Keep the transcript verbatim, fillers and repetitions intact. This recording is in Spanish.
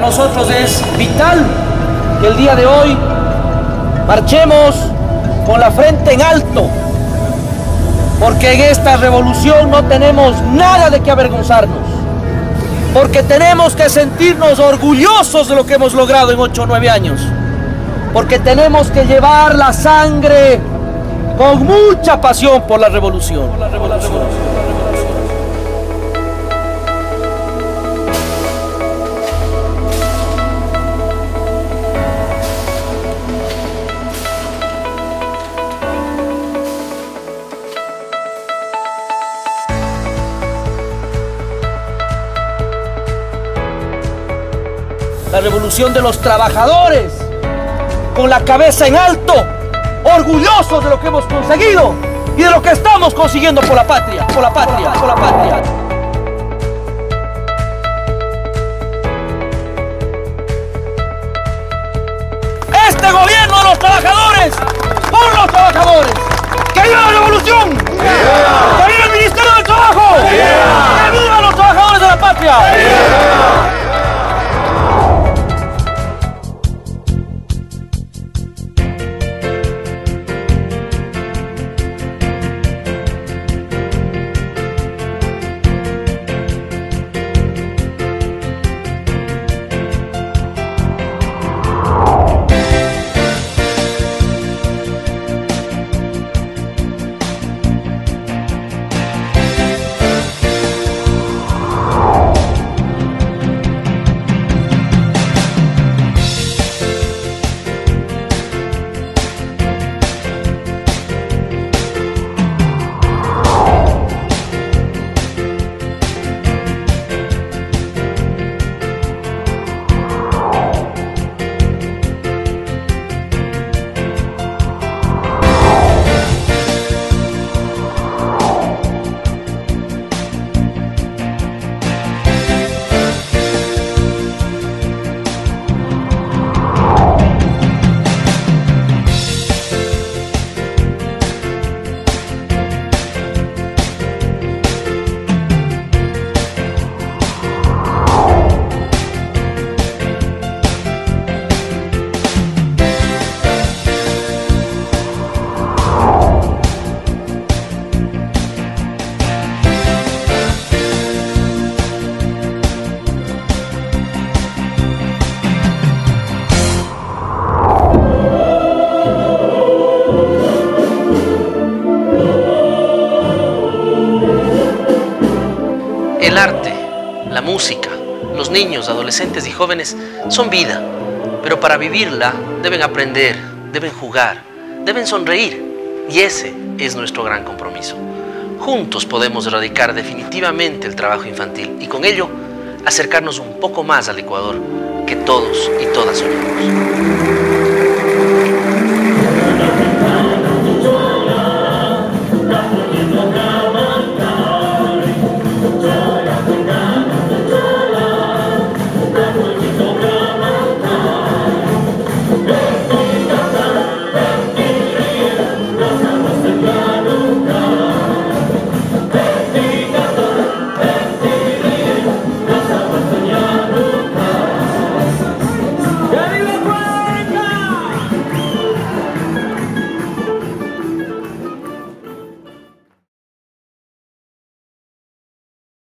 nosotros es vital que el día de hoy marchemos con la frente en alto, porque en esta revolución no tenemos nada de qué avergonzarnos, porque tenemos que sentirnos orgullosos de lo que hemos logrado en ocho o nueve años, porque tenemos que llevar la sangre con mucha pasión por la revolución. Por la revolución. La revolución de los trabajadores, con la cabeza en alto, orgullosos de lo que hemos conseguido y de lo que estamos consiguiendo por la patria, por la patria, por la patria. Este gobierno de los trabajadores, por los trabajadores. ¡Que viva la revolución! ¡Yeah! ¡Que viva el Ministerio del Trabajo! ¡Yeah! ¡Que vivan los trabajadores de la patria! ¡Yeah! El arte, la música, los niños, adolescentes y jóvenes son vida, pero para vivirla deben aprender, deben jugar, deben sonreír, y ese es nuestro gran compromiso. Juntos podemos erradicar definitivamente el trabajo infantil y con ello acercarnos un poco más al Ecuador que todos y todas soñamos.